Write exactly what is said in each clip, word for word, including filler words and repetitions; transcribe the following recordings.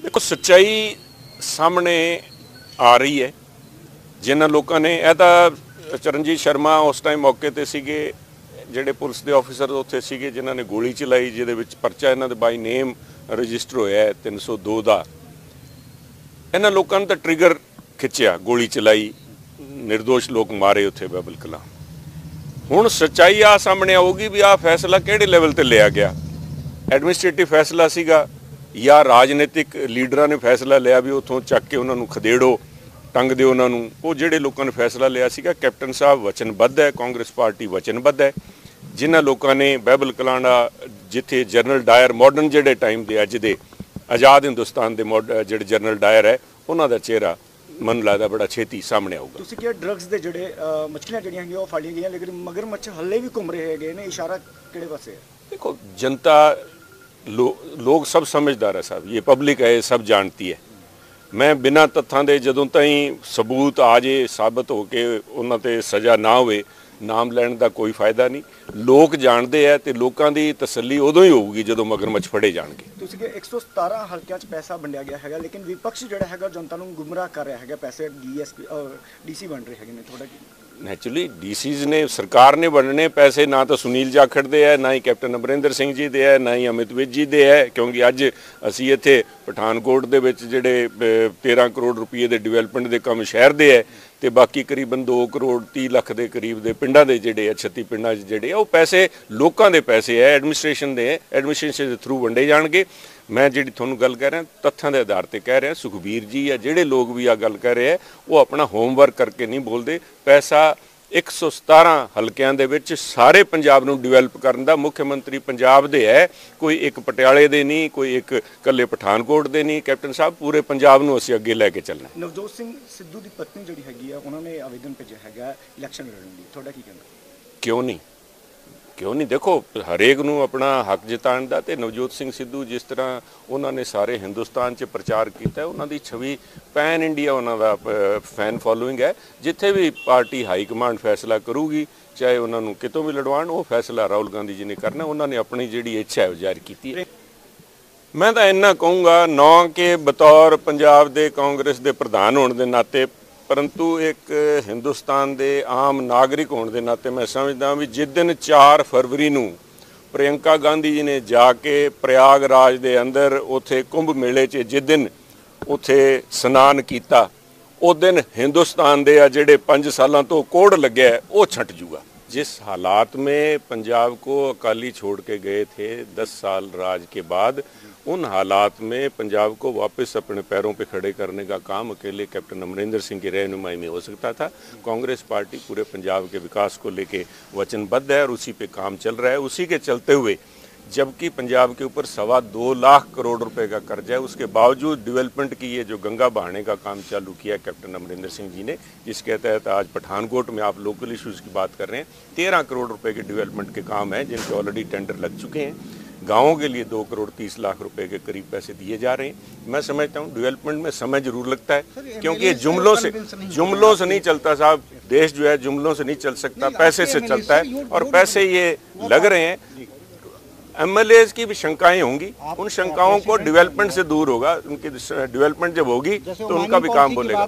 देखो सच्चाई सामने आ रही है। जिन्होंने लोगों ने यह तो चरणजीत शर्मा उस टाइम मौके पर सीगे, ਜਿਹੜੇ पुलिस के ऑफिसर उत्थे सीगे जिन्होंने गोली चलाई, जिहदे विच परचा इन्हां दे बाई नेम रजिस्टर होया है तीन सौ दो का। इन्हां लोगों ने तो ट्रिगर खिंचिया, गोली चलाई, निर्दोष लोग मारे उत्थे बाबल कलां। हुण सच्चाई आ सामने आऊगी भी आ फैसला किहड़े लैवल ते लिया गया, एडमिनिस्ट्रेटिव फैसला सीगा या राजनीतिक लीडरां ने फैसला लिया भी उत्थों चक के उन्होंने खदेड़ो, टंग दो उन्होंने। वो जिहड़े लोगों ने फैसला लिया सीगा, कैप्टन साहब वचनबद्ध है, कांग्रेस पार्टी वचनबद्ध है। जिन्हां लोगों ने बहबल कलां दा जिथे जनरल डायर मॉडर्न जिहड़े टाइम के अज दे आज़ाद हिंदुस्तान के मॉड जिहड़े जनरल डायर है उन्हां दा चेहरा मन लगदा बड़ा छेती सामने आऊगा। तुसीं किहा ड्रग्स दे जिहड़े मछलियां जिहड़ियां हैगियां ओह फड़ गईयां, लेकिन मगरमच्छ हल्ले भी घूम रहे हैगे ने, इशारा किहड़े पासे है? देखो जनता लो, लोग सब समझदार है साहब, ये पब्लिक है, ये सब जानती है। मैं बिना तत्थां दे जदों ताईं सबूत आ जे साबित हो के उन्हां ते सज़ा ना होवे, नाम लैण दा कोई फायदा नहीं। लोग जानते हैं तो लोगों की तसल्ली उदों ही होगी जदों मगरमच्छ फड़े जाणगे। तुसीं कि एक सौ सतारह हल्किਆਂ 'ਚ पैसा वंडिया गया है, लेकिन विपक्ष जिहड़ा है जनता नूं गुमराह कर रहा है, पैसे डीएसपी डीसी बन रहे हैं थोड़ा कि नैचुरली डीसीज ने सरकार ने बनने पैसे ना तो सुनील जाखड़ दे है, ना ही कैप्टन अमरिंदर सिंह जी दे है, ना ही अमित विज जी दे है। क्योंकि अज असी इत्थे पठानकोट दे विच जिहड़े तेरह करोड़ रुपये के डिवेलपमेंट के काम शहर दे है ते बाकी करीबन दो करोड़ तीह लख के करीब के पिंडां दे जिहड़े छत्ती पिंडां जिहड़े वो पैसे लोगों के पैसे है, एडमिनिस्ट्रेशन दे एडमिनिस्ट्रेशन के थ्रू वंडे जाणगे। मैं जिहड़ी तुहानूं गल कह रहा तत्थां के आधार पर कह रहा, सुखबीर जी या जिहड़े लोग भी आ गल कह रहे हैं वो अपना होमवर्क करके नहीं बोलते। पैसा एक सौ सतारह हल्किਆਂ ਦੇ ਵਿੱਚ सारे पंजाब ਨੂੰ डिवेलप करन दा मुख्यमंत्री पंजाब दे है, कोई एक पटियाले दे नहीं, कोई एक कल्ले पठानकोट दे नहीं। कैप्टन साहब पूरे पंजाब ਨੂੰ ਅਸੀਂ ਅੱਗੇ ਲੈ ਕੇ ਚੱਲਣਾ। नवजोत सिंह सिद्धू ਦੀ ਪਤਨੀ ਜਿਹੜੀ ਹੈਗੀ ਆ ਉਹਨਾਂ ਨੇ ਆਵੇਦਨ ਭੇਜਿਆ ਹੈਗਾ ਇਲੈਕਸ਼ਨ ਲੜਨ ਲਈ, ਤੁਹਾਡਾ ਕੀ ਕਹਿਣਾ? क्यों नहीं क्यों नहीं देखो हरेक नूं अपना हक जिताण दा ते नवजोत सिंह सिद्धू जिस तरह उन्होंने सारे हिंदुस्तान च प्रचार किया, उन्होंने छवि पैन इंडिया उन्होंने फैन फॉलोइंग है। जिथे भी पार्टी हाई कमांड फैसला करूगी, चाहे उन्होंने कितों भी लड़वाण, वो फैसला राहुल गांधी जी ने करना। उन्होंने अपनी जी इच्छा है जाहिर की है। मैं तो इन्ना कहूँगा ना कि बतौर पंजाब के कांग्रेस के प्रधान होने के नाते, परंतु एक हिंदुस्तान के आम नागरिक होने के नाते मैं समझदा भी जिस दिन चार फरवरी नूं प्रियंका गांधी जी ने जाके प्रयागराज के अंदर उथे कुंभ मेले च जिस दिन उथे स्नान किया, उस दिन हिंदुस्तान के आ जिहड़े पंज सालों तो कोड़ लग्या है वो छट जूगा। जिस हालात में पंजाब को अकाली छोड़ के गए थे दस साल राज के बाद, उन हालात में पंजाब को वापस अपने पैरों पे खड़े करने का काम अकेले कैप्टन अमरिंदर सिंह की रहनुमाई में हो सकता था। कांग्रेस पार्टी पूरे पंजाब के विकास को लेके वचनबद्ध है और उसी पे काम चल रहा है। उसी के चलते हुए जबकि पंजाब के ऊपर सवा दो लाख करोड़ रुपए का कर्जा है, उसके बावजूद डेवलपमेंट की ये जो गंगा बहाने का काम चालू किया कैप्टन अमरिंदर सिंह जी ने, जिसके तहत आज पठानकोट में आप लोकल इशूज़ की बात कर रहे हैं, तेरह करोड़ रुपए के डेवलपमेंट के काम हैं जिनके ऑलरेडी टेंडर लग चुके हैं। गाँवों के लिए दो करोड़ तीस लाख रुपए के करीब पैसे दिए जा रहे हैं। मैं समझता हूँ डेवलपमेंट में समय जरूर लगता है, क्योंकि जुमलों से जुमलों से नहीं चलता साहब। देश जो है जुमलों से नहीं चल सकता, पैसे से चलता है। और पैसे ये लग रहे हैं, एमएलएज की भी शंकाएं होंगी, उन शंकाओं को डेवलपमेंट से दूर होगा। उनकी डेवलपमेंट जब होगी तो उनका भी काम बोलेगा।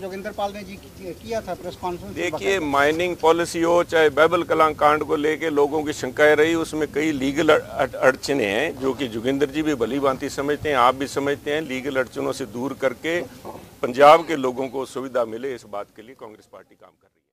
देखिए माइनिंग पॉलिसी हो चाहे बहबल कलां कांड को लेके लोगों की शंकाएं रही, उसमें कई लीगल अड़चने हैं जो कि जोगिंदर जी भी भली भांति समझते हैं, आप भी समझते हैं। लीगल अड़चनों से दूर करके पंजाब के लोगों को सुविधा मिले, इस बात के लिए कांग्रेस पार्टी काम कर रही है।